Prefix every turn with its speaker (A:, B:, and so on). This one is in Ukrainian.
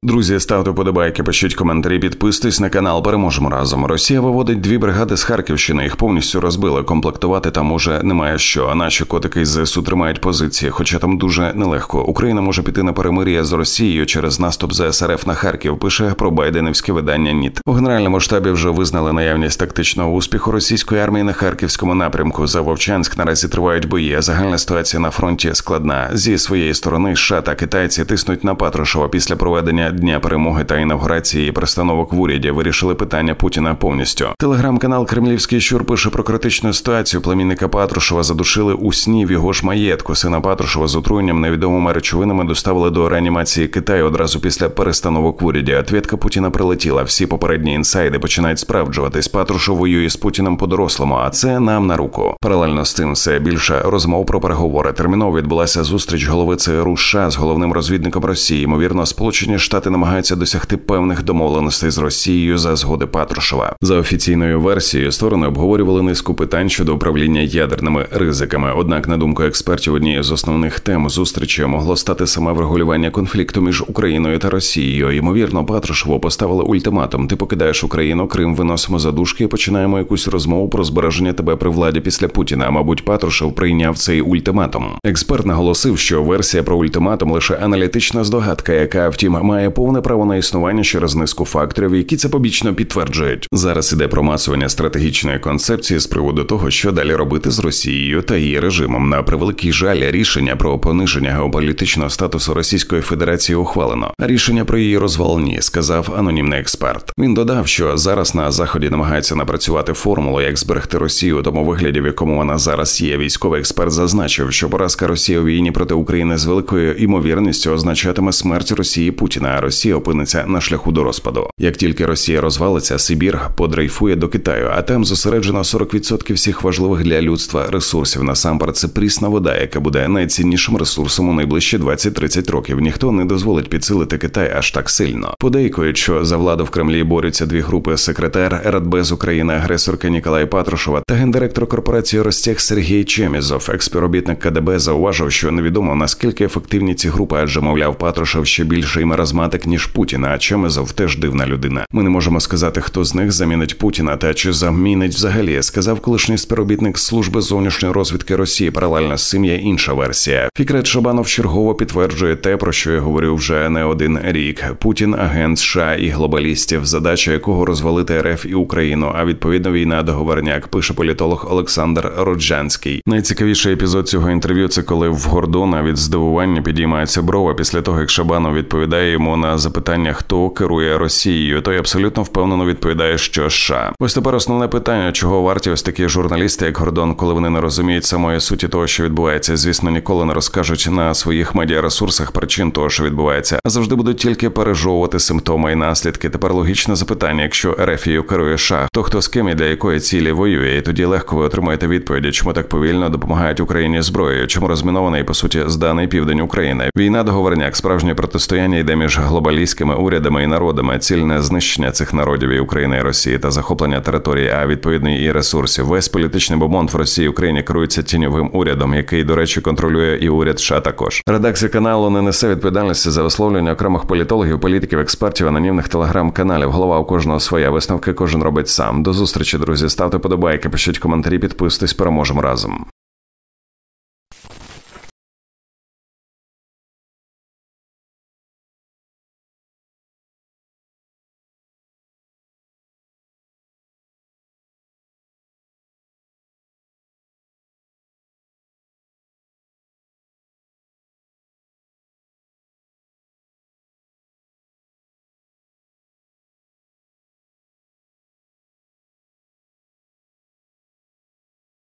A: Друзі, ставте вподобайки, пишіть коментарі, підписуйтесь на канал, переможемо разом. Росія виводить 2 бригади з Харківщини, їх повністю розбили, комплектувати там уже немає що, а наші котики з ЗСУ тримають позиції, хоча там дуже нелегко. Україна може піти на перемир'я з Росією через наступ ЗС РФ на Харків, пише про байденівське видання НІТ. У Генеральному штабі вже визнали наявність тактичного успіху російської армії на Харківському напрямку. За Вовчанськ наразі тривають бої, а загальна ситуація на фронті складна. Зі своєї сторони США та китайці тиснуть на Патрушева. Після проведення Дня перемоги та інавгурації і перестановок в уряді вирішили питання Путіна повністю. Телеграм-канал «Кремлівський щур» пише про критичну ситуацію. Племінника Патрушева задушили у сні в його ж маєтку. Сина Патрушева з отруєнням невідомими речовинами доставили до реанімації Китаю одразу після перестановок в уряді. Ответка Путіна прилетіла. Всі попередні інсайди починають справджуватись. Патрушев воює з Путіним по-дорослому, а це нам на руку. Паралельно з тим все більше розмов про переговори. Терміново відбулася зустріч голови ЦРУ США з головним розвідником Росії. Ймовірно, Сполучені Штати намагаються досягти певних домовленостей з Росією за згоди Патрушева. За офіційною версією, сторони обговорювали низку питань щодо управління ядерними ризиками. Однак, на думку експертів, однією з основних тем зустрічі могло стати саме врегулювання конфлікту між Україною та Росією. Ймовірно, Патрушеву поставили ультиматум: ти покидаєш Україну, Крим виносимо за дужки і починаємо якусь розмову про збереження тебе при владі після Путіна. Мабуть, Патрушев прийняв цей ультиматум. Експерт наголосив, що версія про ультиматум лише аналітична здогадка, яка, втім, має повне право на існування через низку факторів, які це побічно підтверджують. Зараз іде промацування стратегічної концепції з приводу того, що далі робити з Росією та її режимом. На превеликий жаль, рішення про пониження геополітичного статусу Російської Федерації ухвалено. А рішення про її розвал ні, сказав анонімний експерт. Він додав, що зараз на Заході намагаються напрацювати формулу, як зберегти Росію у тому вигляді, в якому вона зараз є. Військовий експерт зазначив, що поразка Росії у війні проти України з великою ймовірністю означатиме смерть Росії Путіна, а Росія опиниться на шляху до розпаду. Як тільки Росія розвалиться, Сибір подрейфує до Китаю, а там зосереджено 40% всіх важливих для людства ресурсів. Насамперед, це прісна вода, яка буде найціннішим ресурсом у найближчі 20-30 років. Ніхто не дозволить підсилити Китай аж так сильно. Подейкують, що за владу в Кремлі борються 2 групи: секретар Радбез України, агресорка Ніколай Патрушева та гендиректор корпорації Ростех Сергій Чемізов. Експіробітник КДБ зауважив, що невідомо, наскільки ефективні ці групи, адже, мовляв, Патрушев ще більший маразматик, ніж Путін, а Чемізов теж дивна людина. Ми не можемо сказати, хто з них замінить Путіна та чи замінить взагалі, сказав колишній співробітник Служби зовнішньої розвідки Росії. Паралельно з цим є інша версія. Фікрет Шабанов чергово підтверджує те, про що я говорив вже не один рік. Путін – агент США і глобалістів, задача якого розвалити РФ і Україну, а відповідно війна – договорняк, пише політолог Олександр Роджанський. Найцікавіший епізод цього інтерв'ю – це коли в Гордона від здивування підіймається брова після того, як Шабанов відповідає йому на запитання, хто керує Росією. Той абсолютно впевнено відповідає, що США. Ось тепер основне питання, чого варті ось такі журналісти, як Гордон, коли вони не розуміють самої суті того, що відбувається. Звісно, ніколи не розкажуть на своїх медіаресурсах причин того, що відбувається, а завжди будуть тільки пережовувати симптоми і наслідки. Тепер логічне запитання: якщо РФ керує США, то хто з ким і для якої цілі воює? І тоді легко ви отримаєте відповіді, чому так повільно допомагають Україні зброєю, чому розмінований, по суті, зданий південь України. Війна – договорняк, справжнє протистояння йде між глобалістськими урядами і народами, цільне знищення цих народів і України і Росії та захоплення території, а відповідно і ресурсів. Весь політичний бомонд в Росії і Україні керується тіньовим урядом, який, до речі, контролює і уряд США також. Редакція каналу не несе відповідальності за висловлення окремих політологів, політиків, експертів, анонімних телеграм-каналів. Голова у кожного своя, висновки кожен робить сам. До зустрічі, друзі. Ставте подобайки, пишіть коментарі, підписуйтесь, переможемо разом.